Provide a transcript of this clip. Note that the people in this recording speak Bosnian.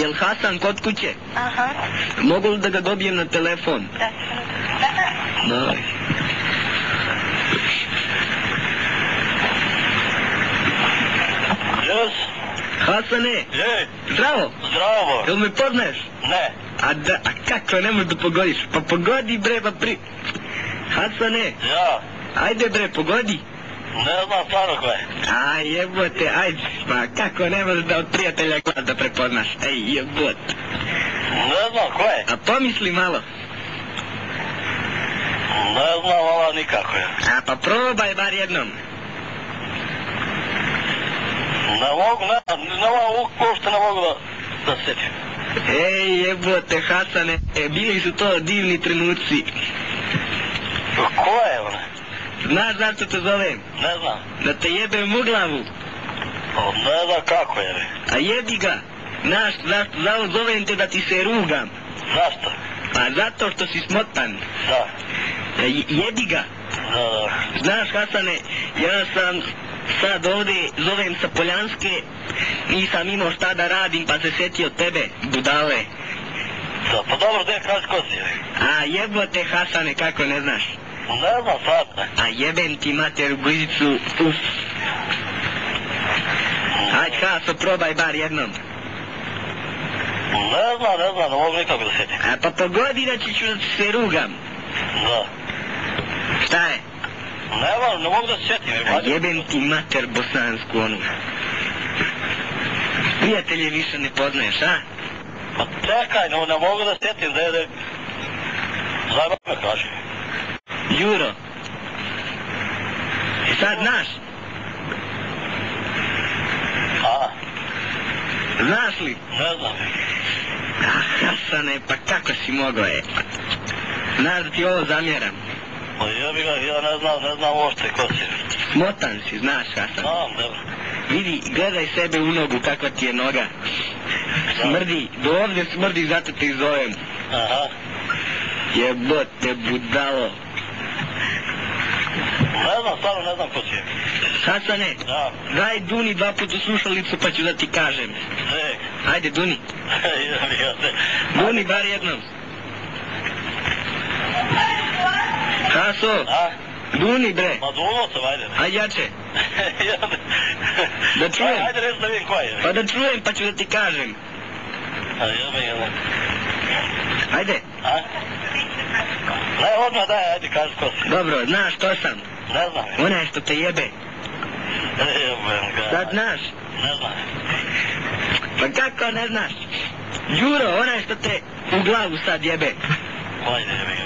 Jel Hasan kod kuće? Aha. Mogu li da ga dobijem na telefon? Da. Yes. Hasane, Je. zdravo, Zdravo. jel me poznaješ? Ne. A kako ne možeš da pogodiš? Pa pogodi bre, Hasane, Ja. ajde bre, pogodi. Ne znam stvarno ko je. A jebote, ajde, pa kako ne možeš da od prijatelja glas da prepoznaš? Ej, jebote. Ne znam ko je. A pomisli malo. Ne znam ova nikako je. A pa probaj bar jednom. Ne mogu, uopšte ne mogu da se sjetim. Ej, jebote, Hasane, bili su to divni trenuci. Ko je ona? Znaš zašto te zovem? Ne znam. Da te jebem u glavu. Ne znam kako je. A jebi ga. Znaš zašto zovem te da ti se rugam? Zašto? Pa zato što si smotan. Da. Jebi ga. Da. Znaš, Hasane, ja sam sad ovdje, zovem sa Poljanske, nisam imao šta da radim pa se sjetio tebe, budale. Da, pa dobro, gdje kaži ko si? A jebote, Hasane, kako ne znaš? Ne znam sad, ne. A jebem ti mater u guzicu, uf. Hajde, Haso, probaj bar jednom. Ne znam, ne mogu nikako da sjetim. A pa pogodi da ću da se rugam. Da. Šta je? Ne mogu da se sjetim. A jebem ti mater bosansku onu. Prijatelje više ne poznaješ, a? Pa čekaj, ne mogu da se sjetim, da je... Zajma me kaži. Đuro. I sad znaš? A? Znaš li? Ne znam. Hasane, pa kako si mogao je? Znaš da ti ovo zamjeram? Pa jebi ga, ja ne znam uopšte ko si. Smotan si, znaš, Hasan. Znam, dobro. Vidi, gledaj sebe u nogu, kakva ti je noga. Smrdi, do ovdje smrdi, zato te zovem. Aha. Jebote, budalo. Stvarno ne znam ko si je. Hasane, Da. daj Duni 2 puta slušalicu pa ću da ti kažem. Ne. Ajde, Duni. Jebi ga se. Duni, bar jednom. Haso, A? Duni bre. Ma duno sam, ajde. Ajde jače. Da čujem. Ajde reći da vidim ko je. Pa da čujem pa ću da ti kažem. A jebi ga. Ajde. A? Ne, odmah daj, ajde kaži ko si. Dobro, znaš što sam. Ne znam. Onaj što te jebe. Jebem ga. Sad znaš. Ne znam. Pa kako ne znaš? Đuro, onaj što te u glavu sad jebe. Ajde jebi ga.